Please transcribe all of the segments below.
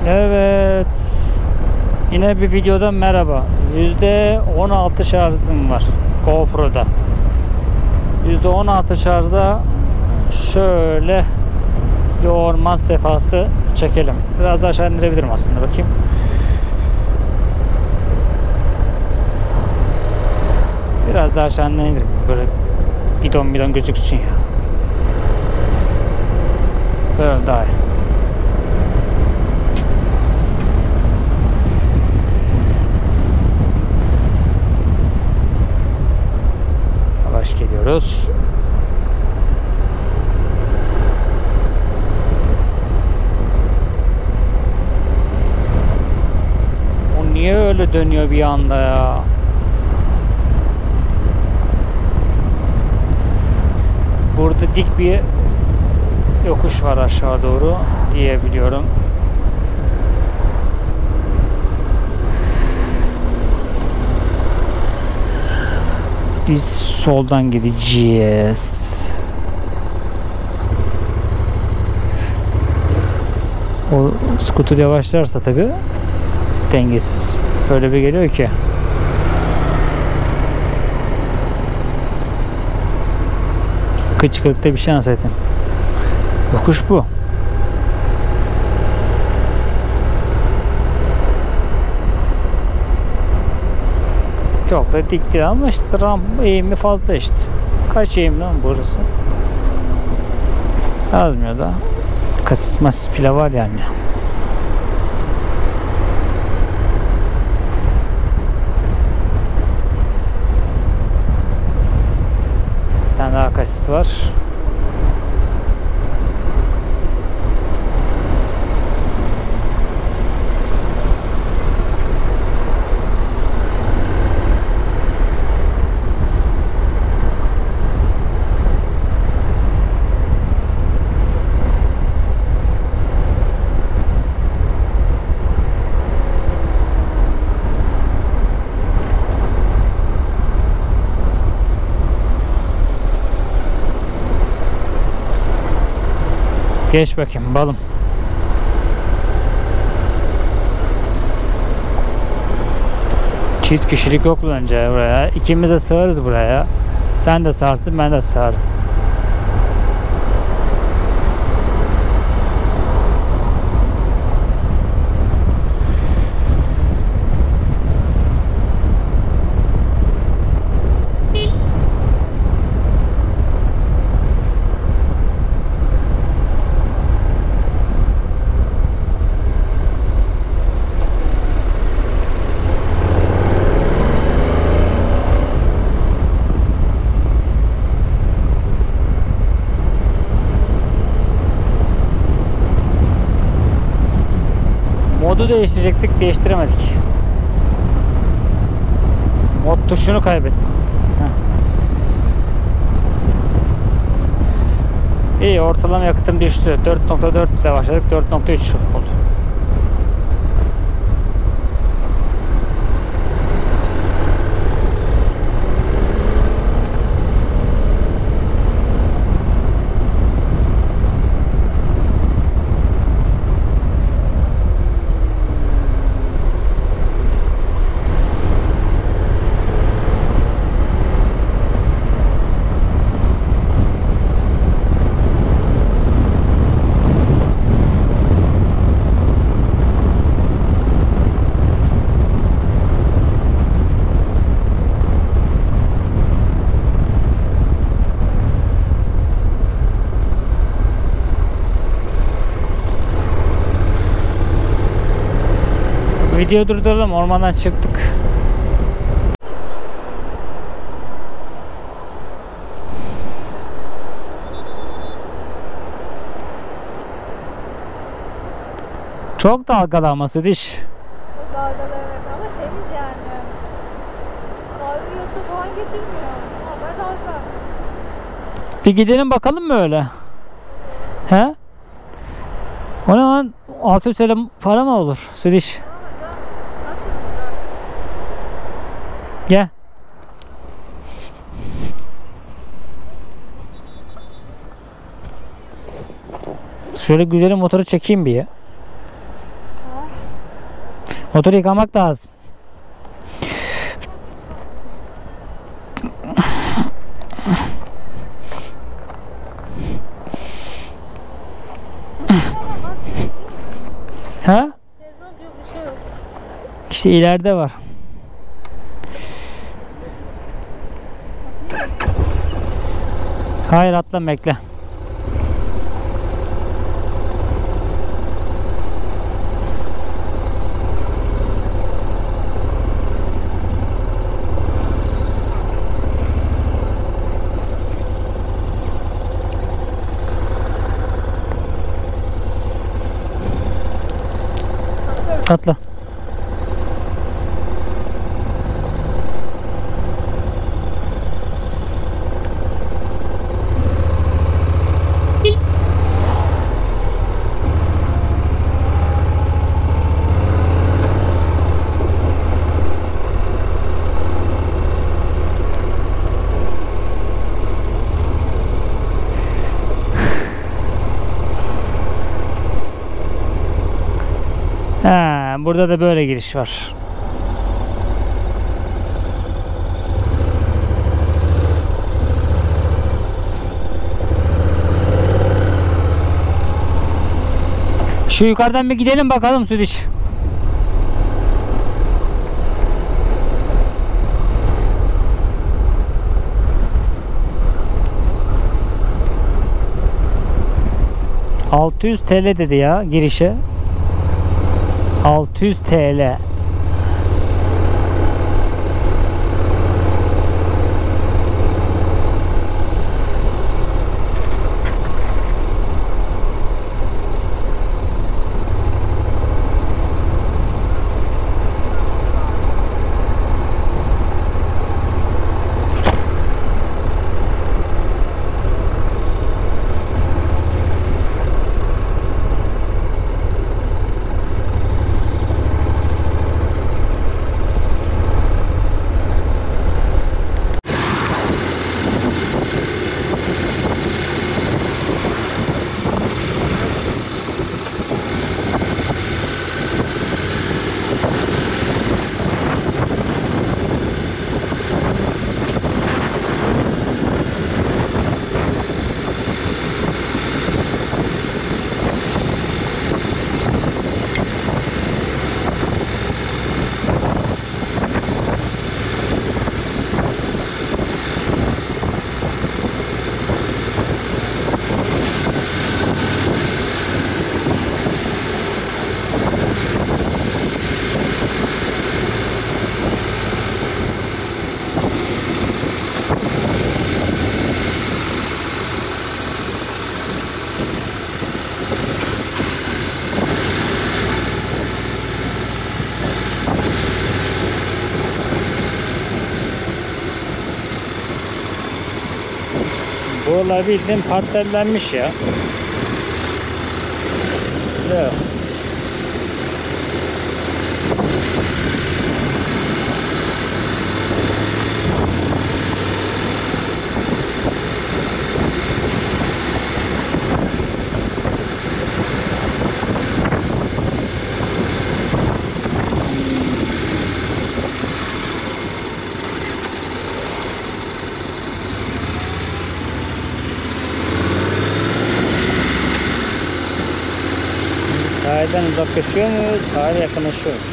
Evet. Yine bir videoda merhaba. %16 şarjım var GoPro'da. %16 şarjda şöyle bir orman sefası çekelim. Biraz daha aşağı indirebilirim aslında, bakayım. Biraz daha aşağı indirelim. Böyle bidon gözüksün ya. Böyle daha iyi. Yavaş geliyoruz. O niye öyle dönüyor bir anda ya? Burada dik bir yokuş var aşağı doğru diyebiliyorum. Biz soldan gideceğiz. O skuter yavaşlarsa tabi dengesiz. Öyle bir geliyor ki. Kıçkırıkta bir şey anlatayım. Yokuş bu. Çok da dik değil ama işte eğimi fazla işte. Kaç eğim lan burası? Yazmıyor da. Kasısmasız pile var yani. Bir tane daha kasis var. Geç bakayım balım. Çift kişilik yok bence buraya. İkimiz de sığarız buraya. Sen de sığarsın, ben de sığarım. Modu değiştirecektik, değiştiremedik. Mod tuşunu kaybettim. İyi, ortalama yakıtım düştü. 4.4 ile başladık, 4.3 oldu. Videoyu durduralım, ormandan çıktık. Çok dalgalı ama Südiş. Çok dalgalı evet ama temiz yani. Ağrıyorsa falan getirmiyor. Normal dalga. Bir gidelim bakalım mı öyle? He? O ne lan? 600 TL para mı olur Südiş? Gel. Şöyle güzel motoru çekeyim bir ya. Ha? Motoru yıkamak lazım. Ha? Sezon diyor bir şey yok. İşte ileride var. Hayır atla, bekle. Atla. Ha, burada da böyle giriş var. Şu yukarıdan bir gidelim bakalım Südiş. ...600 TL dedi ya girişe. 600 TL. Buralar bildiğin parsellenmiş ya. Yok. Sahilden uzaklaşıyor muyuz? Sahile yakınlaşıyor muyuz?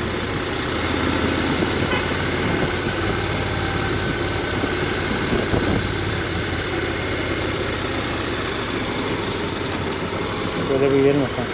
Böyle bir gidelim bakalım.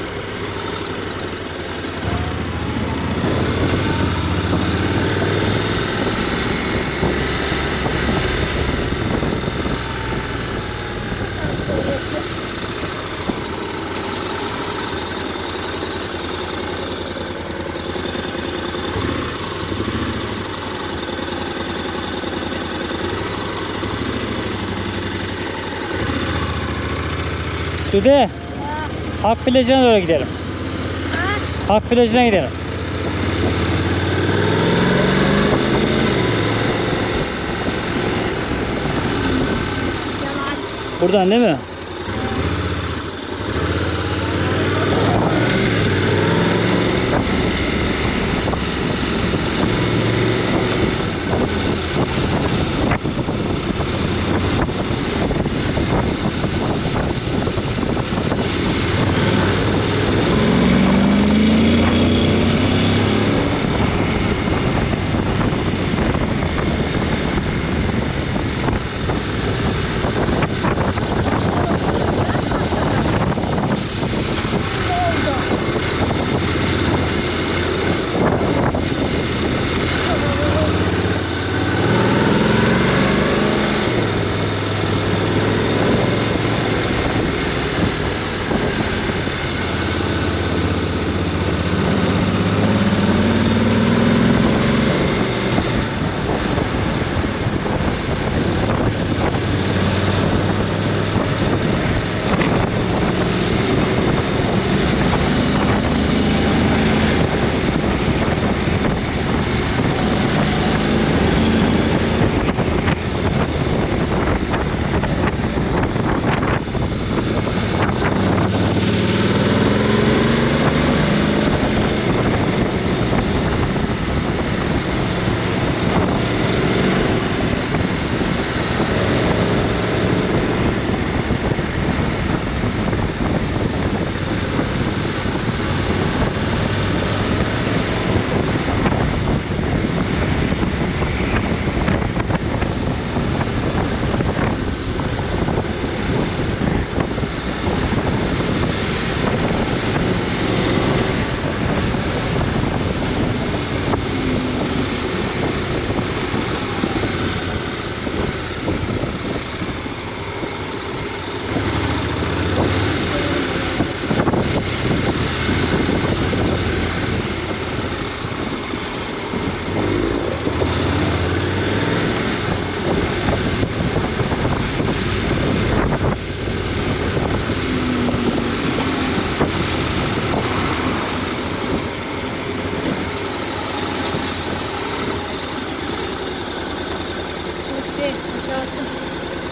Sude, Hak plajına doğru gidelim. Hak plajına gidelim. Yavaş. Buradan değil mi?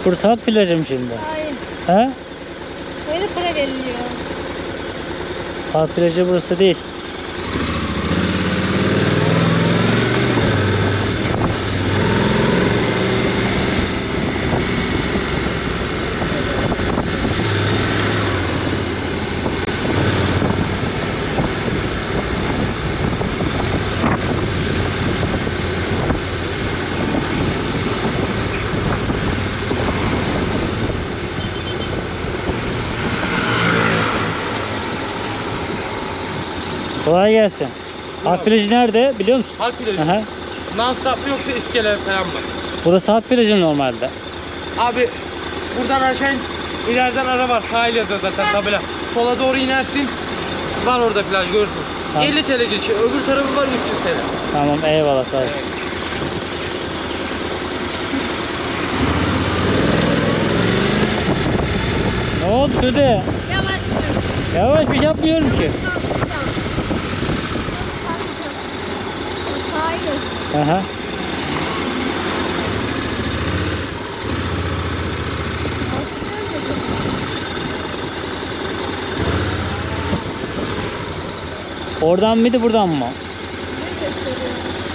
Burası Halk Plajı mı şimdi? Hayır. He? Böyle para veriliyor. Halk Plajı burası değil. Kolay gelsin. Halk Plajı nerede biliyor musun? Halk plajı. Aha. Non-stop mı yoksa iskele falan mı? Burası Halk Plajı mı normalde? Abi buradan aşağı in, ileriden ara var. Sahil yazıyor zaten tabela. Sola doğru inersin. Var orada plaj görürsün. Tamam. 50 TL geçiyor. Öbür tarafı var 300 TL. Tamam eyvallah sağ olsun. Ne oldu Sude? Yavaş sür. Yavaş bir şey yapmıyorum ki. Hayır. Aha. Oradan mıydı buradan mı? Ne gösteriyor?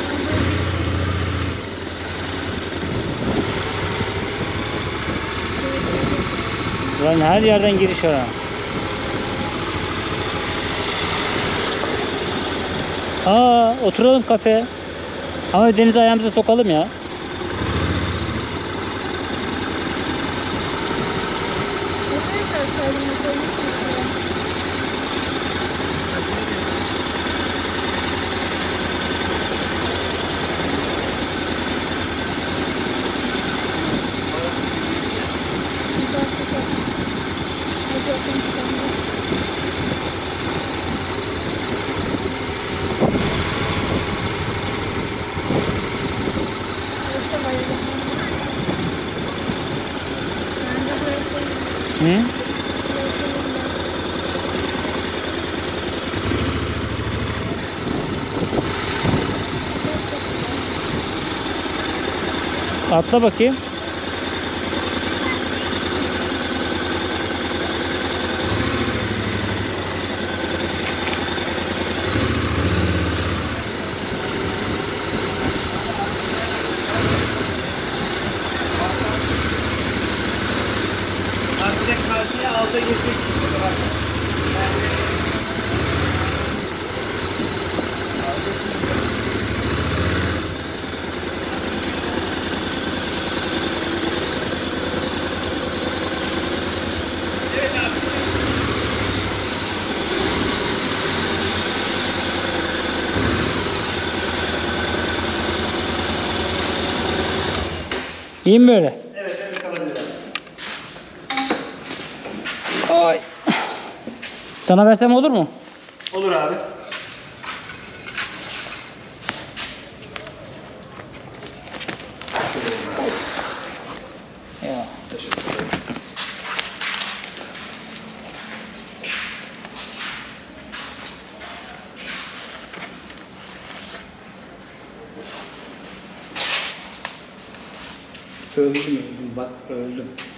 Lan her yerden giriş var. Ha. Aa, oturalım kafe. Ama denize ayağımızı sokalım ya. Hı? Atla bakayım. Artık karşıya alta geçecek. İyi mi böyle? Evet, evet kalabilir. Ay. Sana versem olur mu? Olur abi. Ya. Öldüm bak öldüm.